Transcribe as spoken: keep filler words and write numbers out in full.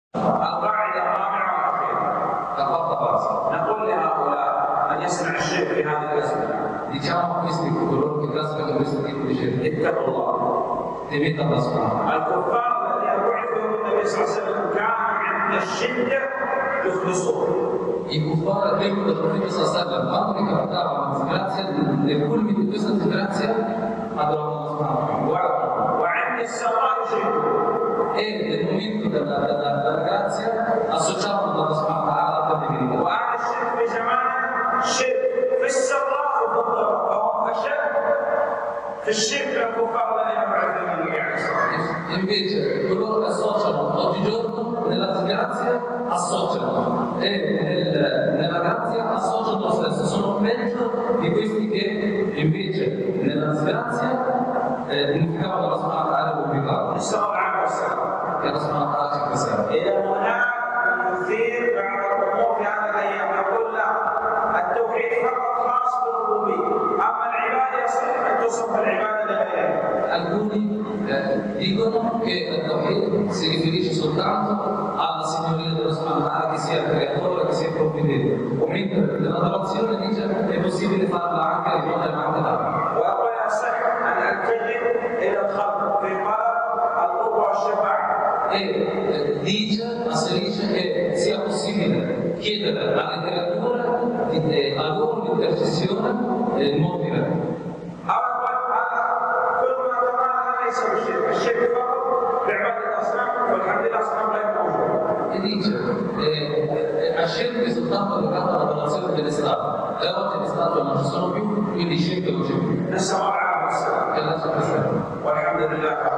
القاعدة الرابعة والأخيرة نقول لهؤلاء من يصنع الشرك في هذه الأزمنة diciamo a questi coloro che trasmettono questo tipo di scelta, اتقوا الله temete Allah subhanahu wa ta'ala. الكفار الذين بعثوا النبي صلى الله عليه وسلم كانوا عند الشدة يخلصون. I kuffar al tempo del profeta sallallahu alaihi wasallam, quando ricapitava la disgrazia, nel culmine di questa disgrazia adoravano Allah subhanahu wa ta'ala. وعند السراء يشركون. E nel momento della, della, della grazia associavano Allah subhanahu wa ta'ala alla divinità. وأهل الشرك في زماننا شرك في السراء وفي الضراء فهم أشد في الشرك الكفار الذين بعثوا النبي عليه الصلاة والسلام. Invece coloro che associano oggigiorno nella disgrazia associano e nel, nella grazia associano lo stesso, sono peggio di questi che invece nella disgrazia eh, unificavano Allah subhanahu wa ta'ala e pubblicavano. نسأل الله العافية والسلامة. Che Allah subhanahu wa ta'ala ci conserva. إذا هناك مثير بعض الأمور في هذه الأيام يقول لا التوحيد فقط خاص بالربوبية، أما العبادة يصح أن تصف العبادة لغيرها. Alcuni eh, dicono che il Tawhid si riferisce soltanto alla signoria dello subhanahu wa ta'ala, che sia il creatore, che sia il provvedente, mentre nell'adorazione dice che è possibile farla anche rivolgere anche l'altro. ويقول يصح أن أتجه إلى الخلق في طلب القوة والشفاعة. E eh, dice, asserisce che sia possibile chiedere alle creature di, eh, a loro l'intercessione eh, mobile. أو يقول هذا كل ما تقال ليس بالشرك، الشرك فقط بعبادة الأصنام والحمد لله الأصنام غير موجودة. E dice, eh, a scelte soltanto legate all'adorazione delle statue, e oggi le statue non ci sono più, quindi scelte non c'è più. نسأل الله العافية والسلامة. E Allah ci preserva. والحمد لله.